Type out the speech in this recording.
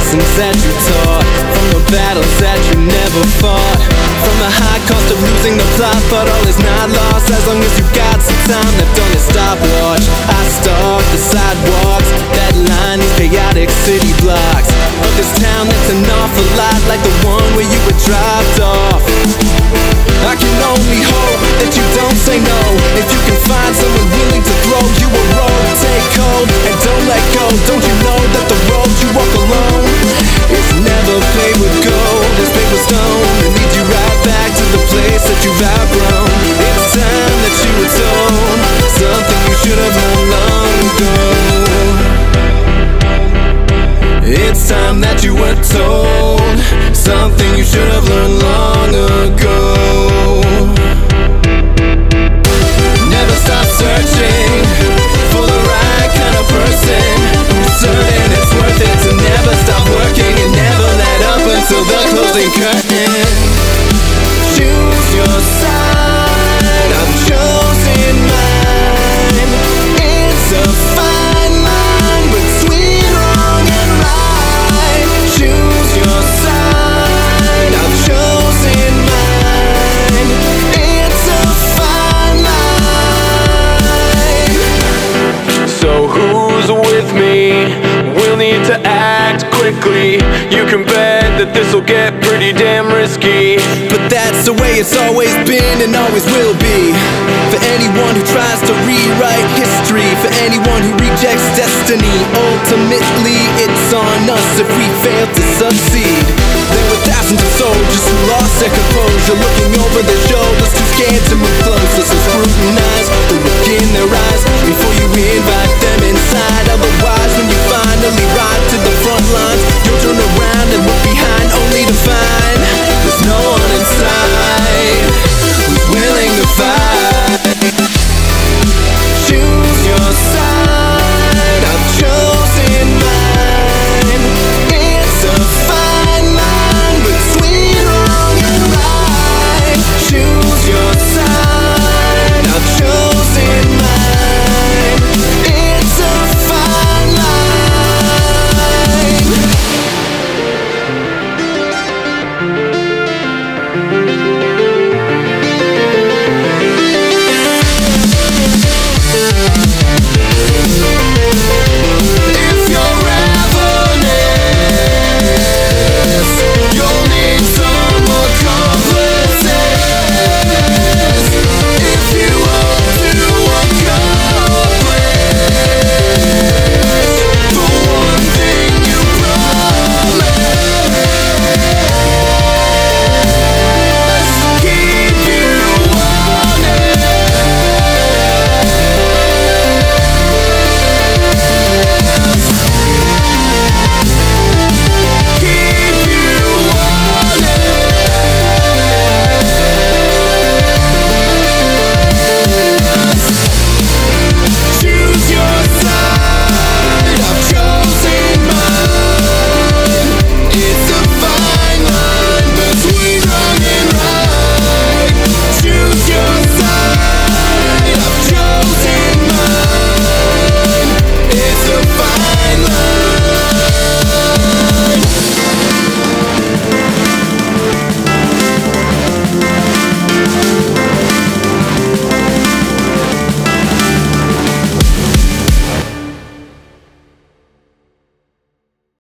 lessons that you taught, from the battles that you never fought, from the high cost of losing the plot. But all is not lost as long as you got some time left on your stopwatch. I stalk the sidewalks that line these chaotic city blocks of this town that's an awful lot like the one where you were dropped off. I can only hope that you don't say no, if you can find someone willing to throw you a rope. Take hold and don't let go. Don't you know that the road you walk alone is never paved with gold, it's paved with stone, and leads you right back to the place that you've outgrown. It's time that you atone, something you should have known long ago. It's time that you were told, something you should have learned long ago. Never stop searching for the right kind of person who's certain it's worth it to never stop working and never let up until the closing curtain. Choose your side, I've chosen mine. It's a fine line between wrong and right. Choose your side, I've chosen mine. It's a fine line. So who's with me? We'll need to act quickly. You can bet that this'll get pretty damn risky, but that's the way it's always been and always will be. For anyone who tries to rewrite history, for anyone who rejects destiny, ultimately it's on us if we fail to succeed. There were thousands of soldiers who lost their composure, looking over their shoulders, too scared to move closer. So scrutinize the look in their eyes before you invite them inside. Otherwise